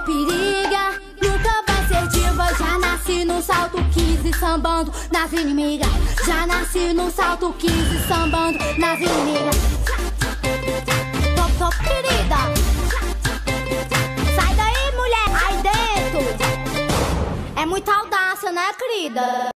periga, nunca vai ser diva. Já nasci no salto 15 sambando nas inimigas. Já nasci no salto 15 sambando nas inimigas. Top, querida. Sai daí, mulher, aí dentro. É muita audácia, né, querida?